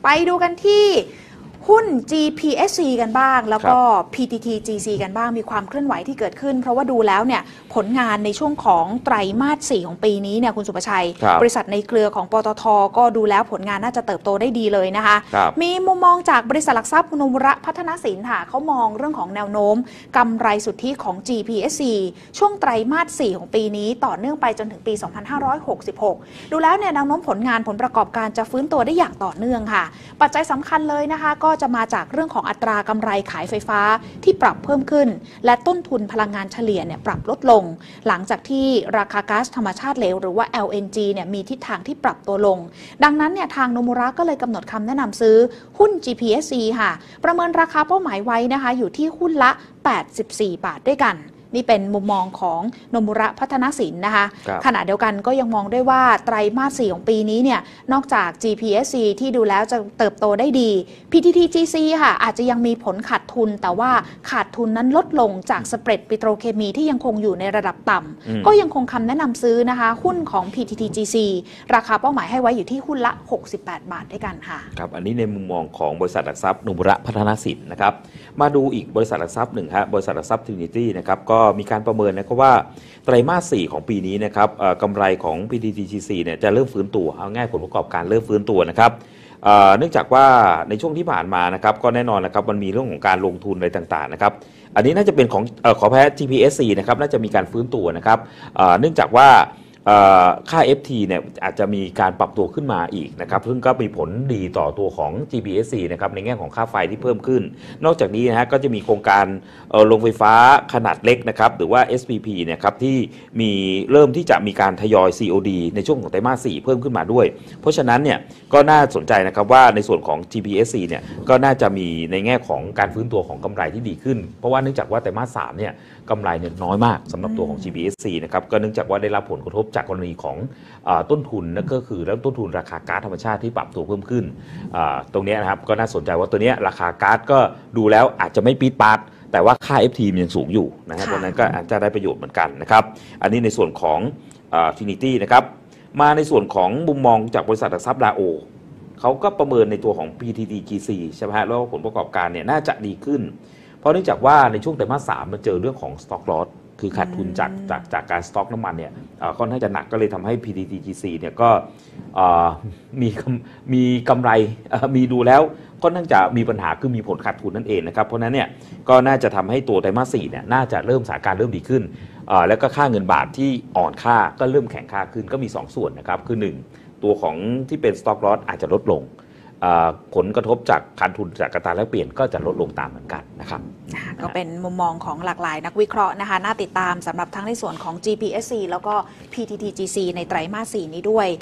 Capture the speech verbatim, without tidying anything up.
ไปดูกันที่หุ้น จี พี เอส ซี กันบ้างแล้วก็ พี ที ที จี ซี กันบ้างมีความเคลื่อนไหวที่เกิดขึ้นเพราะว่าดูแล้วเนี่ยผลงานในช่วงของไตรมาสสี่ของปีนี้เนี่ยคุณสุภชัยบบริษัทในเครือของปตท.ก็ดูแล้วผลงานน่าจะเติบโตได้ดีเลยนะคะมีมุมมองจากบริษัทหลักทรัพย์นมุระพัฒนสินค่ะเขามองเรื่องของแนวโน้มกำไรสุทธิของ จี พี เอส ซี ช่วงไตรมาสสี่ของปีนี้ต่อเนื่องไปจนถึงปีสองพันห้าร้อยหกสิบหกดูแล้วเนี่ยแนวโน้มผลงานผลประกอบการจะฟื้นตัวได้อย่างต่อเนื่องค่ะปัจจัยสำคัญเลยนะคะก็จะมาจากเรื่องของอัตรากำไรขายไฟฟ้าที่ปรับเพิ่มขึ้นและต้นทุนพลังงานเฉลี่ยเนี่ยปรับลดลงหลังจากที่ราคาก๊าซธรรมชาติเหลวหรือว่า แอล เอ็น จี เนี่ยมีทิศทางที่ปรับตัวลงดังนั้นเนี่ยทางโนมุระก็เลยกำหนดคำแนะนำซื้อหุ้น จี พี เอส ซี ค่ะประเมินราคาเป้าหมายไว้นะคะอยู่ที่หุ้นละแปดสิบสี่บาทด้วยกันนี่เป็นมุมมองของโนมุระพัฒนสินนะคะขณะเดียวกันก็ยังมองด้วยว่าไตรมาสสี่ของปีนี้เนี่ยนอกจาก จี พี เอส ซี ที่ดูแล้วจะเติบโตได้ดี พี ที ที จี ซี ค่ะอาจจะยังมีผลขาดทุนแต่ว่าขาดทุนนั้นลดลงจากสเปรดปิโตรเคมีที่ยังคงอยู่ในระดับต่ำก็ยังคงคำแนะนำซื้อนะคะหุ้นของ พี ที ที จี ซี ราคาเป้าหมายให้ไว้อยู่ที่หุ้นละหกสิบแปดบาทด้วยกันค่ะครับอันนี้ในมุมมองของบริษัทหลักทรัพย์โนมุระพัฒนสินนะครับมาดูอีกบริษัทหลักทรัพย์หนึ่งฮะบริษัทหลักทรัพย์ Trinity นะครับก็มีการประเมินนะครับว่าไตรมาสสี่ของปีนี้นะครับกำไรของ พี ที ที จี ซี เนี่ยจะเริ่มฟื้นตัวเอาง่ายผลประกอบการเริ่มฟื้นตัวนะครับเนื่องจากว่าในช่วงที่ผ่านมานะครับก็แน่นอนนะครับมันมีเรื่องของการลงทุนอะไรต่างๆนะครับอันนี้น่าจะเป็นของขอแพ้ จี พี เอส ซี นะครับน่าจะมีการฟื้นตัวนะครับเนื่องจากว่าค่า เอฟ ที เนี่ยอาจจะมีการปรับตัวขึ้นมาอีกนะครับซึ่งก็มีผลดีต่อตัวของ จี พี เอส ซี นะครับในแง่ของค่าไฟที่เพิ่มขึ้นนอกจากนี้นะฮะก็จะมีโครงการโรงไฟฟ้าขนาดเล็กนะครับหรือว่า เอส พี พี เนี่ยครับที่มีเริ่มที่จะมีการทยอย ซี โอ ดี ในช่วงของไตรมาสสี่เพิ่มขึ้นมาด้วยเพราะฉะนั้นเนี่ยก็น่าสนใจนะครับว่าในส่วนของ จี พี เอส ซี เนี่ยก็น่าจะมีในแง่ของการฟื้นตัวของกำไรที่ดีขึ้นเพราะว่าเนื่องจากว่าไตรมาสสามเนี่ยกำไรเนี่ยน้อยมากสำหรับตัวของ จี พี เอส ซี นะครับก็เนื่องจากว่าได้รับผลกระทบจากกรณีของต้นทุนนั่นก็คือแล้วต้นทุนราคาก๊าซธรรมชาติที่ปรับตัวเพิ่มขึ้นตรงนี้นะครับก็น่าสนใจว่าตัวนี้ราคาก๊าซก็ดูแล้วอาจจะไม่ปี๊ดปาดแต่ว่าค่า เอฟ ที มันยังสูงอยู่นะครับเพราะนั้นก็อาจจะได้ประโยชน์เหมือนกันนะครับอันนี้ในส่วนของ Trinity นะครับมาในส่วนของมุมมองจากบริษัทหลักทรัพย์ดาโอเขาก็ประเมินในตัวของ พี ที ที จี ซี ใช่ไหมฮะแล้วผลประกอบการเนี่ยน่าจะดีขึ้นเพราะเนื่องจากว่าในช่วงไตรมาสสามมันเจอเรื่องของ stock lossคือขาดทุนจากจากจากการสต็อกน้ำมันเนี่ยค่อนข้างจะหนักก็เลยทำให้ พี ที ที จี ซี เนี่ยก็มีมีกำไรมีดูแล้วค่อนข้างจะมีปัญหาคือมีผลขาดทุนนั่นเองนะครับเพราะนั้นเนี่ยก็น่าจะทำให้ตัวไตรมาสสี่เนี่ยน่าจะเริ่มสถานการณ์เริ่มดีขึ้นแล้วก็ค่าเงินบาทที่อ่อนค่าก็เริ่มแข็งค่าขึ้นก็มีสองส่วนนะครับคือหนึ่งตัวของที่เป็นสต็อกลอสอาจจะลดลงผลกระทบจากการทุนจากอัตราแลกเปลี่ยนก็จะลดลงตามเหมือนกันนะครับก็เป็นมุมมองของหลากหลายนักวิเคราะห์นะคะน่าติดตามสำหรับทั้งในส่วนของ จี พี เอส ซี แล้วก็ พี ที ที จี ซี ในไตรมาสสี่นี้ด้วย